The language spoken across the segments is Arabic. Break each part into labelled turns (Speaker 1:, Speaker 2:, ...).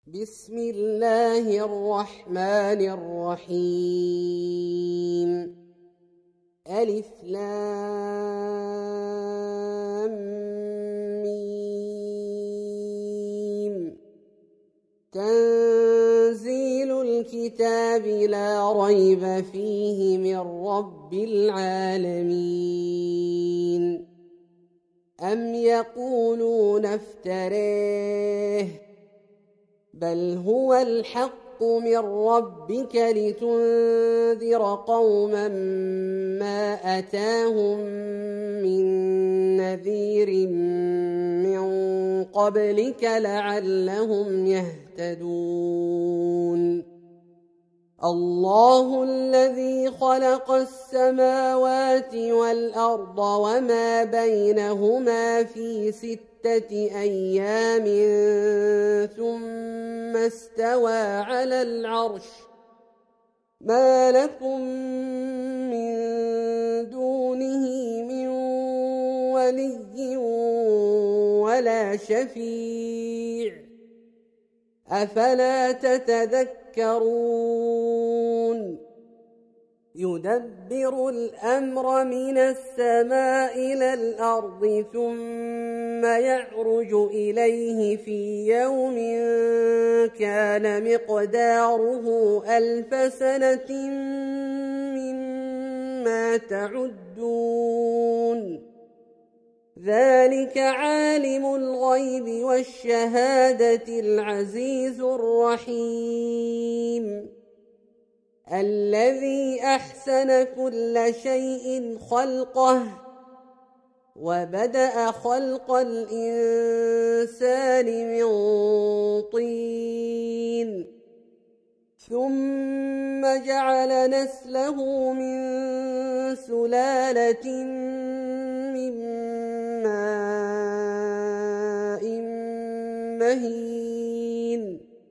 Speaker 1: بسم الله الرحمن الرحيم. ألف لام ميم. تنزيل الكتاب لا ريب فيه من رب العالمين. أم يقولون افتريه بل هو الحق من ربك لتنذر قوما ما أتاهم من نذير من قبلك لعلهم يهتدون. الله الذي خلق السماوات والأرض وما بينهما في 6 أيام ثم استوى على العرش. ما لكم من دونه من ولي ولا شفيع أفلا تتذكرون. يدبر الأمر من السماء إلى الأرض ثم يعرج إليه في يوم كان مقداره 1000 سنة مما تعدون. ذلك عالم الغيب والشهادة العزيز الرحيم الذي أحسن كل شيء خلقه وبدأ خلق الإنسان من طين ثم جعل نسله من سلالة من ماء مهين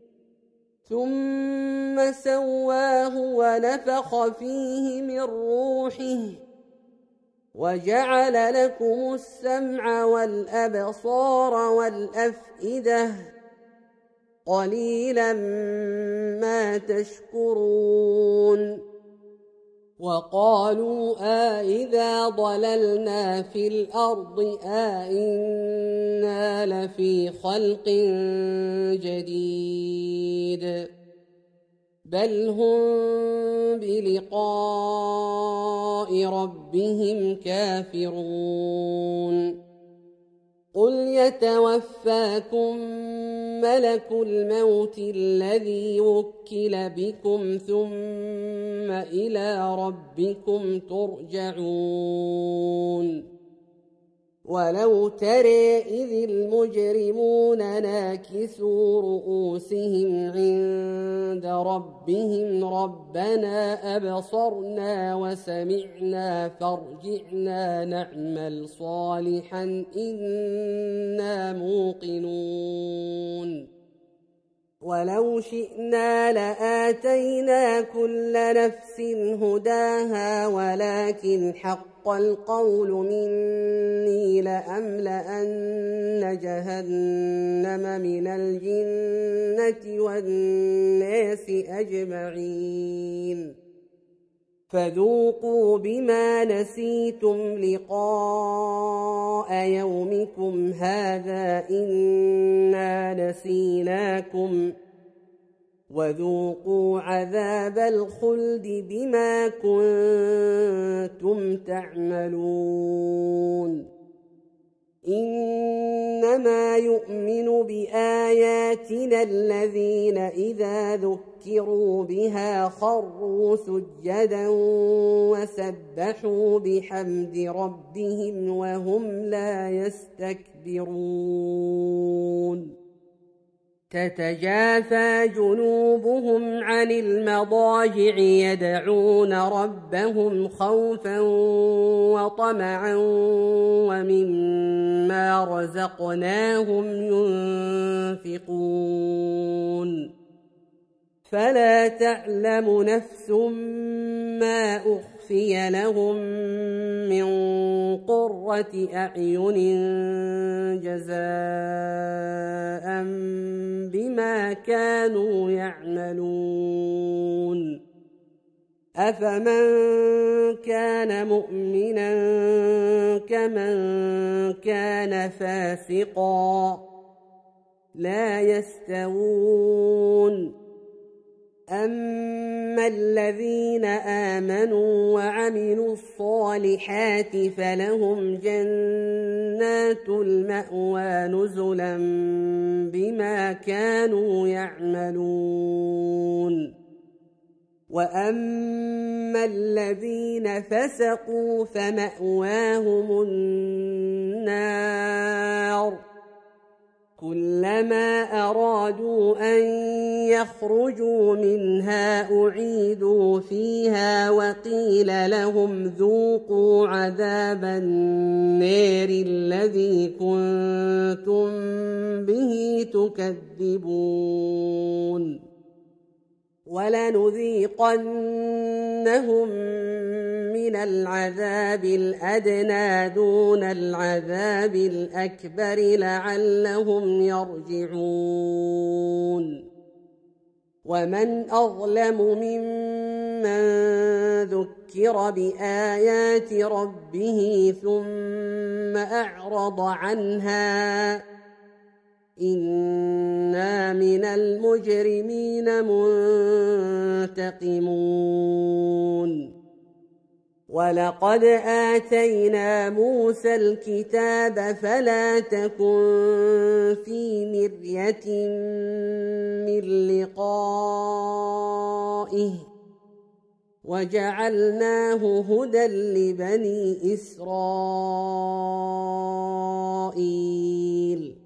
Speaker 1: ثم سواه ونفخ فيه من روحه وجعل لكم السمع والأبصار والأفئدة قليلا ما تشكرون. وقالوا إذا ضللنا في الأرض إنا لفي خلق جديد بل هم بلقاء ربهم كافرون. قل يتوفاكم ملك الموت الذي وكل بكم ثم إلى ربكم ترجعون. ولو ترى إذ المجرمون ناكسوا رؤوسهم عند ربهم ربنا أبصرنا وسمعنا فارجعنا نعمل صالحا إنا موقنون. ولو شئنا لآتينا كل نفس هداها ولكن حق القول مني لأملأن جهنم من الجنة والناس أجمعين. فذوقوا بما نسيتم لقاء يومكم هذا إنا نسيناكم وذوقوا عذاب الخلد بما كنتم تعملون. إنما يؤمن بآياتنا الذين إذا ذكروا بها خروا سجدا وسبحوا بحمد ربهم وهم لا يستكبرون. تتجافى جنوبهم عن المضاجع يدعون ربهم خوفا وطمعا ومما رزقناهم ينفقون. فلا تعلم نفس ما أخفي لهم من قرة أعين جزاء بما كانوا يعملون أفمن كان مؤمنا كمن كان فاسقا لا يستوون أما الذين آمنوا وعملوا الصالحات فلهم جنات المأوى نزلا بما كانوا يعملون وأما الذين فسقوا فمأواهم النار كلما أرادوا أن يخرجوا منها أعيدوا فيها وقيل لهم ذوقوا عذاب النار الذي كنتم به تكذبون ولنذيقنهم من العذاب الأدنى دون العذاب الأكبر لعلهم يرجعون ومن أظلم ممن ذكر بآيات ربه ثم أعرض عنها إنا من المجرمين منتقمون ولقد آتينا موسى الكتاب فلا تكن في مرية من لقائه وجعلناه هدى لبني إسرائيل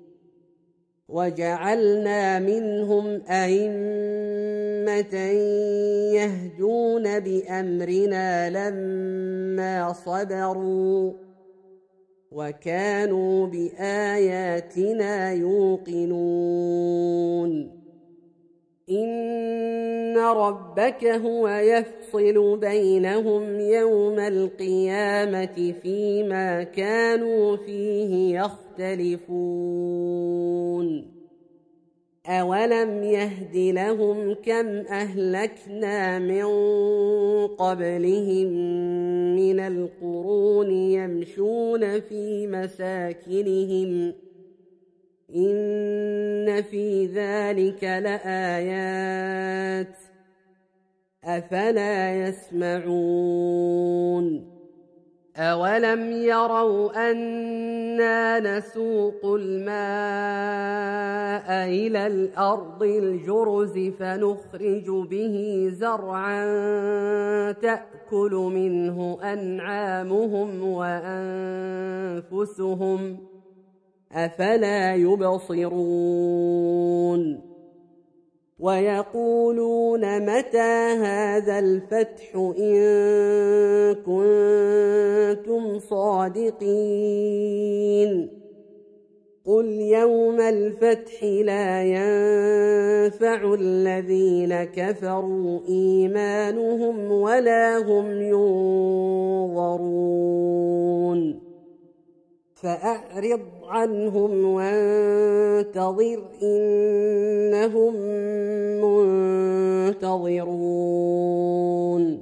Speaker 1: وجعلنا منهم أئمة يهدون بأمرنا لما صبروا وكانوا بآياتنا يوقنون إن ربك هو يفصل بينهم يوم القيامة فيما كانوا فيه يختلفون أولم يهد لهم كم أهلكنا من قبلهم من القرون يمشون في مساكنهم إن في ذلك لآيات أفلا يسمعون أولم يروا أنا نسوق الماء إلى الأرض الجرز فنخرج به زرعا تأكل منه أنعامهم وأنفسهم أفلا يبصرون ويقولون متى هذا الفتح إن كنتم صادقين قل يوم الفتح لا ينفع الذين كفروا إيمانهم ولا هم ينظرون فأعرض عنهم وانتظر إنهم منتظرون